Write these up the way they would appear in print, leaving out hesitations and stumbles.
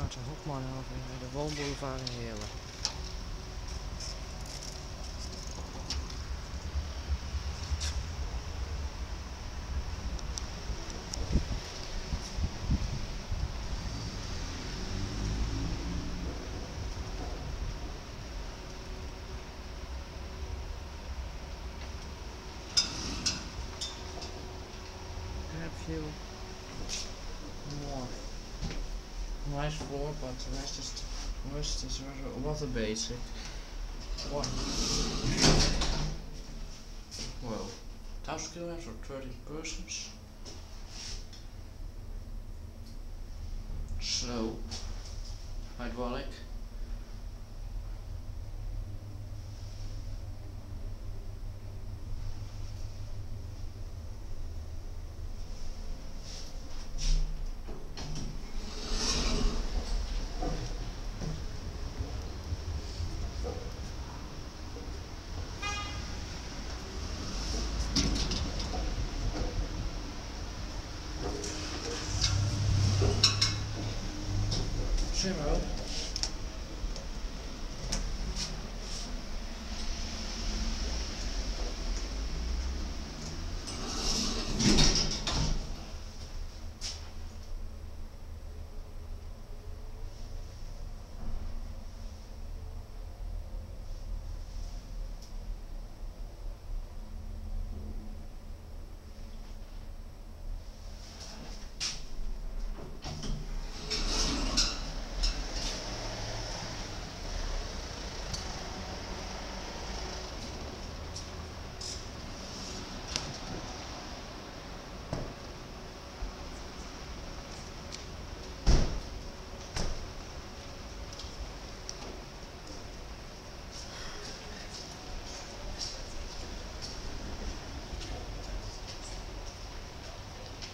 Maarten Hofman over de woonboulevard in Heerlen. View. More nice floor, but the rest is rather basic. What? Well, 1000 kilograms or 30 persons. Slow, hydraulic. Zero.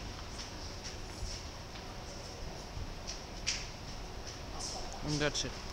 And that's it.